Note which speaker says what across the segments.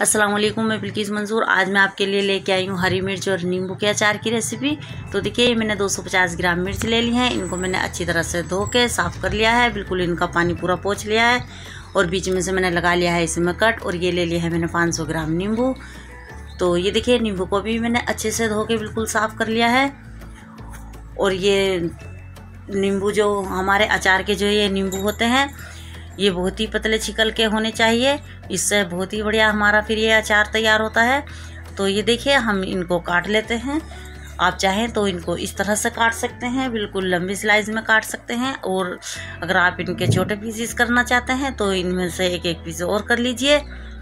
Speaker 1: अस्सलाम वालेकुम, मैं बिल्किस मंसूर। आज मैं आपके लिए लेके आई हूँ हरी मिर्च और नींबू के अचार की रेसिपी। तो देखिए, ये मैंने 250 ग्राम मिर्च ले ली है। इनको मैंने अच्छी तरह से धो के साफ़ कर लिया है, बिल्कुल इनका पानी पूरा पोंछ लिया है और बीच में से मैंने लगा लिया है इसमें कट। और ये ले लिया है मैंने 500 ग्राम नींबू। तो ये देखिए, नींबू को भी मैंने अच्छे से धो के बिल्कुल साफ़ कर लिया है। और ये नींबू जो हमारे अचार के जो ये नींबू होते हैं, ये बहुत ही पतले छिकल के होने चाहिए। इससे बहुत ही बढ़िया हमारा फिर ये अचार तैयार होता है। तो ये देखिए, हम इनको काट लेते हैं। आप चाहें तो इनको इस तरह से काट सकते हैं, बिल्कुल लंबी स्लाइस में काट सकते हैं। और अगर आप इनके छोटे पीसेस करना चाहते हैं तो इनमें से एक एक पीस और कर लीजिए।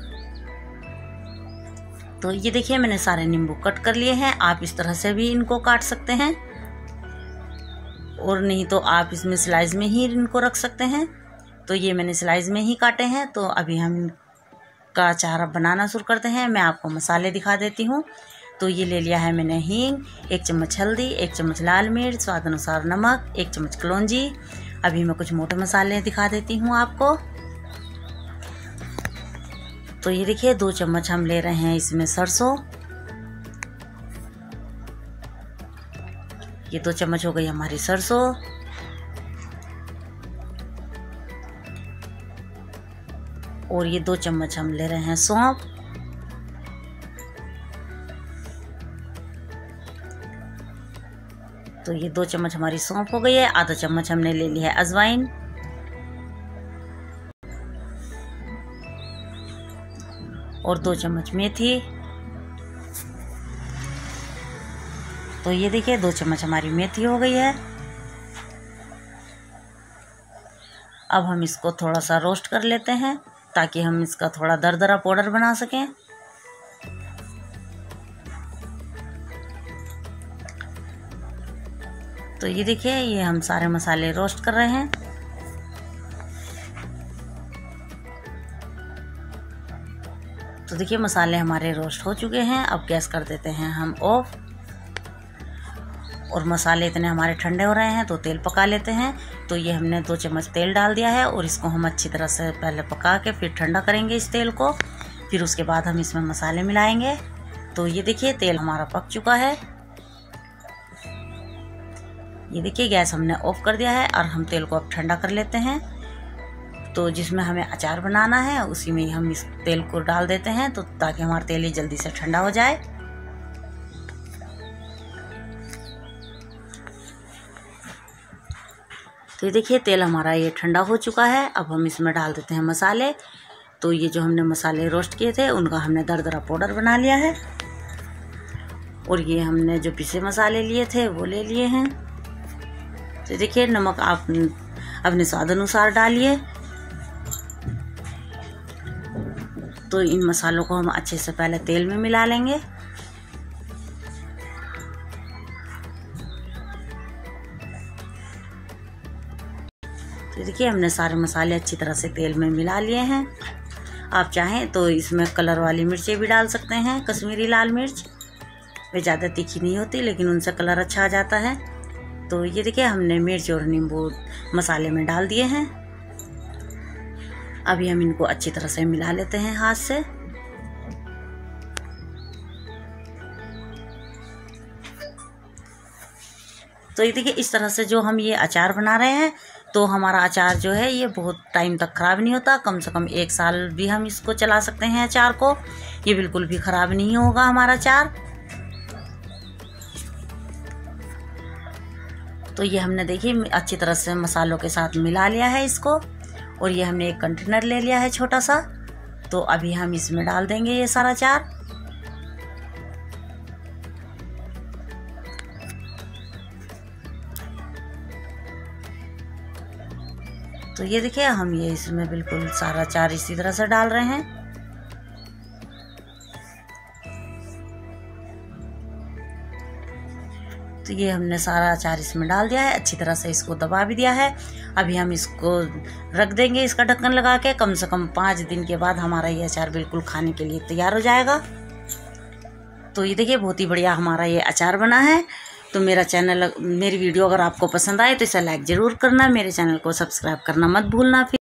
Speaker 1: तो ये देखिए, मैंने सारे नींबू कट कर लिए हैं। आप इस तरह से भी इनको काट सकते हैं और नहीं तो आप इसमें स्लाइस में ही इनको रख सकते हैं। तो ये मैंने स्लाइस में ही काटे हैं। तो अभी हम का अचार बनाना शुरू करते हैं। मैं आपको मसाले दिखा देती हूँ। तो ये ले लिया है मैंने हींग, 1 चम्मच हल्दी, 1 चम्मच लाल मिर्च, स्वाद अनुसार नमक, 1 चम्मच कलौंजी। अभी मैं कुछ मोटे मसाले दिखा देती हूँ आपको। तो ये देखिए, 2 चम्मच हम ले रहे हैं इसमें सरसों। ये 2 चम्मच हो गई हमारी सरसों। और ये 2 चम्मच हम ले रहे हैं सौंफ। तो ये 2 चम्मच हमारी सौंफ हो गई है। आधा चम्मच हमने ले ली है अजवाइन। और 2 चम्मच मेथी। तो ये देखिए, 2 चम्मच हमारी मेथी हो गई है। अब हम इसको थोड़ा सा रोस्ट कर लेते हैं ताकि हम इसका थोड़ा दरदरा पाउडर बना सकें। तो ये देखिए, ये हम सारे मसाले रोस्ट कर रहे हैं। तो देखिए, मसाले हमारे रोस्ट हो चुके हैं। अब गैस कर देते हैं हम ऑफ। और मसाले इतने हमारे ठंडे हो रहे हैं तो तेल पका लेते हैं। तो ये हमने 2 चम्मच तेल डाल दिया है और इसको हम अच्छी तरह से पहले पका के फिर ठंडा करेंगे इस तेल को। फिर उसके बाद हम इसमें मसाले मिलाएंगे। तो ये देखिए, तेल हमारा पक चुका है। ये देखिए, गैस हमने ऑफ कर दिया है और हम तेल को अब ठंडा कर लेते हैं। तो जिसमें हमें अचार बनाना है उसी में ही हम इस तेल को डाल देते हैं, तो ताकि हमारा तेल ही जल्दी से ठंडा हो जाए। तो ये देखिए, तेल हमारा ये ठंडा हो चुका है। अब हम इसमें डाल देते हैं मसाले। तो ये जो हमने मसाले रोस्ट किए थे उनका हमने दरदरा पाउडर बना लिया है। और ये हमने जो पिसे मसाले लिए थे वो ले लिए हैं। तो देखिए, नमक आप अपने स्वाद अनुसार डालिए। तो इन मसालों को हम अच्छे से पहले तेल में मिला लेंगे। तो देखिए, हमने सारे मसाले अच्छी तरह से तेल में मिला लिए हैं। आप चाहें तो इसमें कलर वाली मिर्चें भी डाल सकते हैं, कश्मीरी लाल मिर्च। वे ज़्यादा तीखी नहीं होती लेकिन उनसे कलर अच्छा आ जाता है। तो ये देखिए, हमने मिर्च और नींबू मसाले में डाल दिए हैं। अभी हम इनको अच्छी तरह से मिला लेते हैं हाथ से। तो ये देखिए, इस तरह से जो हम ये अचार बना रहे हैं तो हमारा अचार जो है ये बहुत टाइम तक ख़राब नहीं होता। कम से कम 1 साल भी हम इसको चला सकते हैं अचार को। ये बिल्कुल भी ख़राब नहीं होगा हमारा अचार। तो ये हमने देखिए अच्छी तरह से मसालों के साथ मिला लिया है इसको। और ये हमने एक कंटेनर ले लिया है छोटा सा। तो अभी हम इसमें डाल देंगे ये सारा अचार। तो ये देखिए, हम ये इसमें बिल्कुल सारा अचार इसी तरह से डाल रहे हैं। तो ये हमने सारा अचार इसमें डाल दिया है। अच्छी तरह से इसको दबा भी दिया है। अभी हम इसको रख देंगे इसका ढक्कन लगा के। कम से कम 5 दिन के बाद हमारा ये अचार बिल्कुल खाने के लिए तैयार हो जाएगा। तो ये देखिए, बहुत ही बढ़िया हमारा ये अचार बना है। तो मेरी वीडियो अगर आपको पसंद आए तो इसे लाइक ज़रूर करना। मेरे चैनल को सब्सक्राइब करना मत भूलना।